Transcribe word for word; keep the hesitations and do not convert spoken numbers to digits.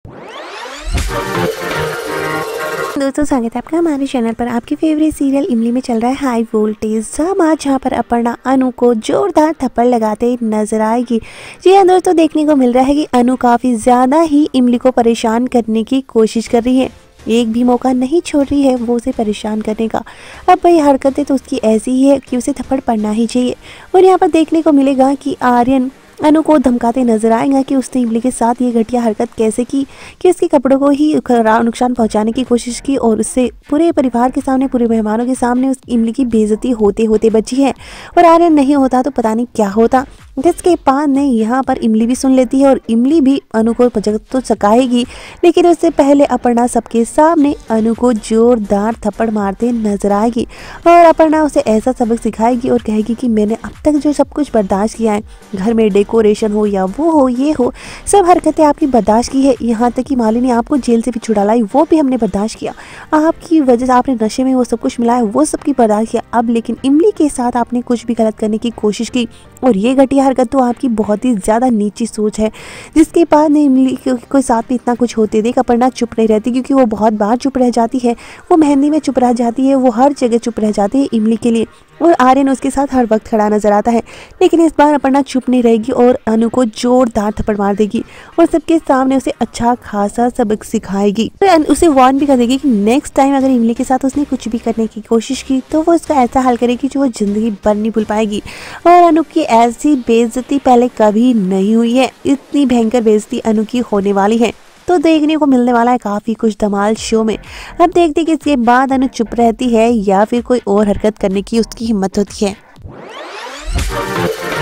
दोस्तों स्वागत है आपका हमारे चैनल पर। आपकी फेवरेट सीरियल इमली में चल रहा है हाई वोल्टेज ड्रामा, जहाँ पर अपर्णा अनु को जोरदार थप्पड़ लगाते नजर आएगी। जी हाँ दोस्तों, देखने को मिल रहा है कि अनु काफ़ी ज़्यादा ही इमली को परेशान करने की कोशिश कर रही है, एक भी मौका नहीं छोड़ रही है वो उसे परेशान करने का। अब भाई हरकतें तो उसकी ऐसी ही है कि उसे थप्पड़ पड़ना ही चाहिए। और यहाँ पर देखने को मिलेगा कि आर्यन अनु को धमकाते नजर आएगा कि उसने इमली के साथ ये घटिया हरकत कैसे की कि उसके कपड़ों को ही नुकसान पहुंचाने की कोशिश की और उससे पूरे परिवार के सामने, पूरे मेहमानों के सामने उस इमली की बेइज्जती होते होते बची है। और आर्यन नहीं होता तो पता नहीं क्या होता। जिसके बाद ने यहाँ पर इमली भी सुन लेती है और इमली भी अनु को जगत तो सकाएगी, लेकिन उससे पहले अपर्णा सबके सामने अनु को जोरदार थप्पड़ मारते नजर आएगी। और अपर्णा उसे ऐसा सबक सिखाएगी और कहेगी कि मैंने अब तक जो सब कुछ बर्दाश्त किया है, घर में डेकोरेशन हो या वो हो ये हो, सब हरकतें आपकी बर्दाश्त की है। यहाँ तक कि मालिनी आपको जेल से भी छुड़ा लाई, वो भी हमने बर्दाश्त किया। आपकी वजह से आपने नशे में वो सब कुछ मिलाया, वो सब की बर्दाश्त किया। अब लेकिन इमली के साथ आपने कुछ भी गलत करने की कोशिश की और ये घटिया हरकत तो आपकी बहुत ही ज़्यादा नीची सोच है। जिसके बाद ने इमली को साथ में इतना कुछ होते देख अपर्णा चुप नहीं रहती, क्योंकि वो बहुत बार चुप रह जाती है। वो मेहंदी में चुप रह जाती है, वो हर जगह चुप रह जाती है इमली के लिए। और आर्यन उसके साथ हर वक्त खड़ा नजर आता है, लेकिन इस बार अपर्णा चुप नहीं रहेगी और अनु को जोरदार थप्पड़ मार देगी और सबके सामने उसे अच्छा खासा सबक सिखाएगी। तो उसे वार्न भी कर देगी कि नेक्स्ट टाइम अगर इमली के साथ उसने कुछ भी करने की कोशिश की तो वो उसका ऐसा हल करेगी जो वो जिंदगी भर नहीं भूल पाएगी। और अनु की ऐसी बेइज्जती पहले कभी नहीं हुई है, इतनी भयंकर बेइज्जती अनु की होने वाली है। तो देखने को मिलने वाला है काफ़ी कुछ धमाल शो में। अब देखते कि इसके बाद अनु चुप रहती है या फिर कोई और हरकत करने की उसकी हिम्मत होती है।